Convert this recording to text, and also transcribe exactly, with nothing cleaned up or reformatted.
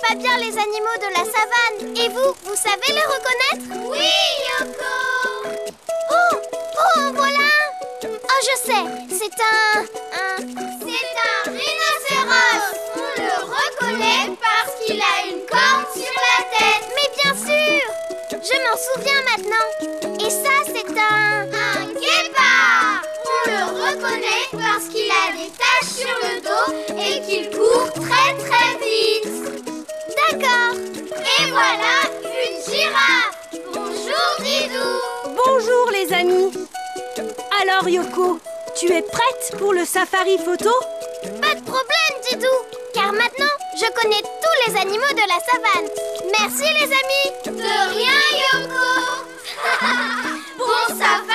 pas bien les animaux de la savane. Et vous, vous savez les reconnaître? Oui, Yoko! Oh! Oh, en voilà un! Oh, je sais, c'est un... un... C'est un rhinocéros! On le reconnaît parce qu'il a une corne sur la tête. Mais bien sûr! Je m'en souviens maintenant. Et ça, c'est un... Un guépard! On le reconnaît parce qu'il a des taches sur le dos et qu'il court très très vite. D'accord. Et voilà une girafe. Bonjour Didou. Bonjour les amis. Alors Yoko, tu es prête pour le safari photo? Pas de problème Didou, car maintenant je connais tous les animaux de la savane. Merci les amis. De rien Yoko. Bon safari.